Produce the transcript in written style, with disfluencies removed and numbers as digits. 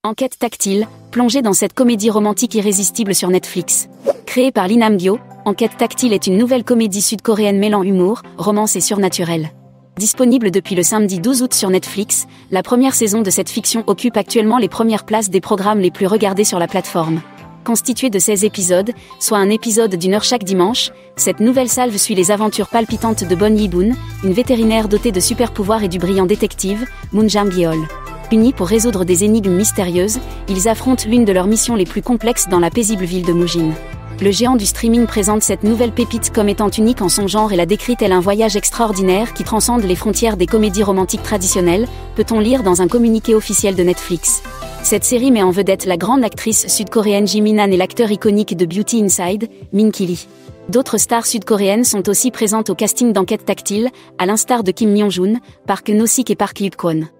Enquête tactile, plongée dans cette comédie romantique irrésistible sur Netflix. Créée par Lee Nam-gyo, Enquête tactile est une nouvelle comédie sud-coréenne mêlant humour, romance et surnaturel. Disponible depuis le samedi 12 août sur Netflix, la première saison de cette fiction occupe actuellement les premières places des programmes les plus regardés sur la plateforme. Constituée de 16 épisodes, soit un épisode d'une heure chaque dimanche, cette nouvelle salve suit les aventures palpitantes de Bon Yi-boon, une vétérinaire dotée de super-pouvoirs et du brillant détective, Moon Jang-geol. Unis pour résoudre des énigmes mystérieuses, ils affrontent l'une de leurs missions les plus complexes dans la paisible ville de Mujin. Le géant du streaming présente cette nouvelle pépite comme étant unique en son genre et la décrit tel un voyage extraordinaire qui transcende les frontières des comédies romantiques traditionnelles, peut-on lire dans un communiqué officiel de Netflix. Cette série met en vedette la grande actrice sud-coréenne Ji Min-han et l'acteur iconique de Beauty Inside, Min Ki-lee. D'autres stars sud-coréennes sont aussi présentes au casting d'Enquête tactile, à l'instar de Kim Myung-joon, Park No-sik et Park Hyuk-kwon.